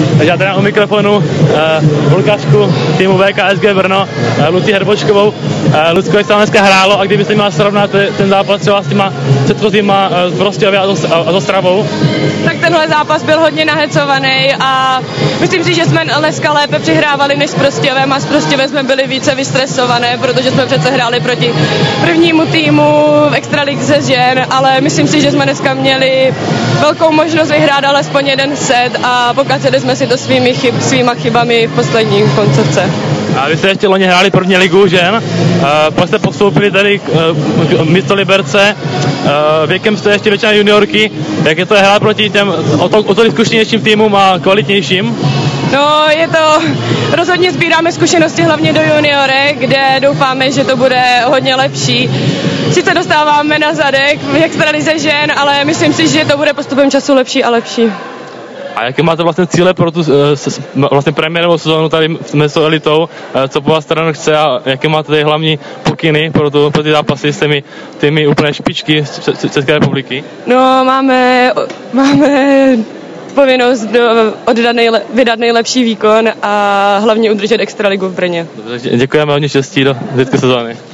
Takže já tady u mikrofonu Lukášku týmu VKSG Brno, Lucí Herbočkovou. Lucko, jak se tam dneska hrálo a kdybyste měla srovnat ten zápas třeba s těma předchozíma z Prostějově a s Ostravou? Tak tenhle zápas byl hodně nahecovaný a myslím si, že jsme dneska lépe přihrávali než s Prostějovem a s Prostějovem jsme byli více vystresované, protože jsme přece hráli proti prvnímu týmu v extralize žen, ale myslím si, že jsme dneska měli velkou možnost vyhrát alespoň jeden set a pokazili jsme si to svýma chybami v poslední koncovce. A vy jste ještě loni hráli první ligu žen, pak jste postoupili tady místo Liberce, věkem jste ještě většina juniorky, jak je to hrát proti těm o to zkušenějším týmům a kvalitnějším? No, je to, rozhodně sbíráme zkušenosti hlavně do juniorek, kde doufáme, že to bude hodně lepší. Sice dostáváme na zadek v extralize žen, ale myslím si, že to bude postupem času lepší a lepší. A jaké máte vlastně cíle pro tu vlastně premiérovou sezónu tady s elitou, co po vás strana chce a jaké máte tady hlavní pokyny pro ty zápasy s těmi úplně špičky z České republiky? No, máme povinnost vydat nejlepší výkon a hlavně udržet extraligu v Brně. Děkujeme, hodně štěstí do zbytku sezóny.